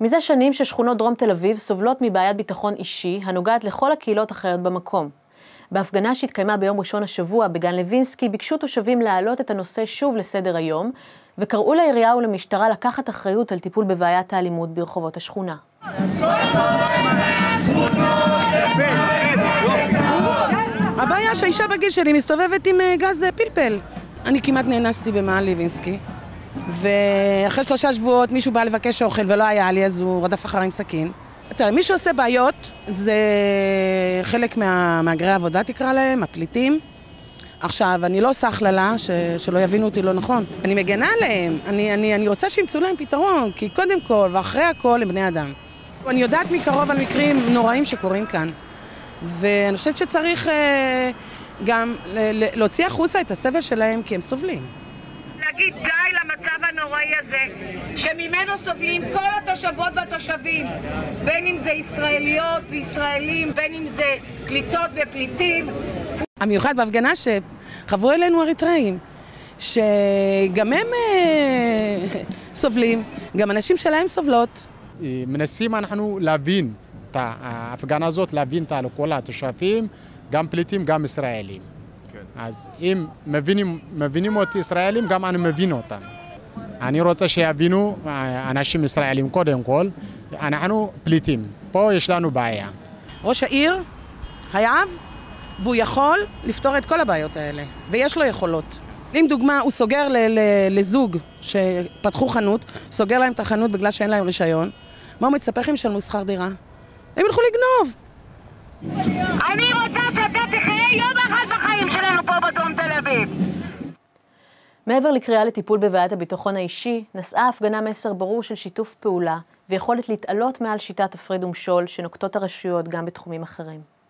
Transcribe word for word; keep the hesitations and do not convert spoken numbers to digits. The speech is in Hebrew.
מזה שנים ששכונות דרום תל אביב סובלות מבעיית ביטחון אישי הנוגעת לכל הקהילות החיות במקום. בהפגנה שהתקיימה ביום ראשון השבוע בגן לוינסקי ביקשו תושבים להעלות את הנושא שוב לסדר היום, וקראו לעירייה ולמשטרה לקחת אחריות על טיפול בבעיית האלימות ברחובות השכונה. הבעיה שהאישה בגיל שלי מסתובבת עם גז פלפל. אני כמעט נאנסתי במעל לוינסקי, ואחרי שלושה שבועות מישהו בא לבקש אוכל ולא היה לי, אז הוא רדף אחריי עם סכין. תראה, מי שעושה בעיות זה חלק מהמהגרי העבודה, תקרא להם, הפליטים. עכשיו, אני לא עושה הכללה, ש... שלא יבינו אותי לא נכון. אני מגנה עליהם, אני, אני, אני רוצה שימצאו להם פתרון, כי קודם כל ואחרי הכל הם בני אדם. אני יודעת מקרוב על מקרים נוראים שקורים כאן, ואני חושבת שצריך אה, גם להוציא החוצה את הסבל שלהם, כי הם סובלים. להגיד די למצב הנוראי הזה, שממנו סובלים כל התושבות והתושבים, בין אם זה ישראליות וישראלים, בין אם זה פליטות ופליטים. המיוחד בהפגנה שחברו אלינו אריתראים, שגם הם אה, סובלים, גם אנשים שלהם סובלות. מנסים אנחנו להבין את ההפגנה הזאת, להבין את כל התושבים, גם פליטים, גם ישראלים. אז אם מבינים, מבינים אותי ישראלים, גם אני מבין אותם. אני רוצה שיבינו אנשים ישראלים קודם כל, אנחנו פליטים, פה יש לנו בעיה. ראש העיר חייב, והוא יכול לפתור את כל הבעיות האלה, ויש לו יכולות. אם דוגמה, הוא סוגר לזוג שפתחו חנות, סוגר להם את החנות בגלל שאין להם רישיון, מה הוא מצפה אם ישלמו שכר דירה? הם ילכו לגנוב. אני רוצה שאתה תחיה יום אחד בחיים שלנו פה בדרום תל אביב. מעבר לקריאה לטיפול בבעיית הביטחון האישי, נשאה ההפגנה מסר ברור של שיתוף פעולה ויכולת להתעלות מעל שיטת הפרד ומשול שנוקטות הרשויות גם בתחומים אחרים.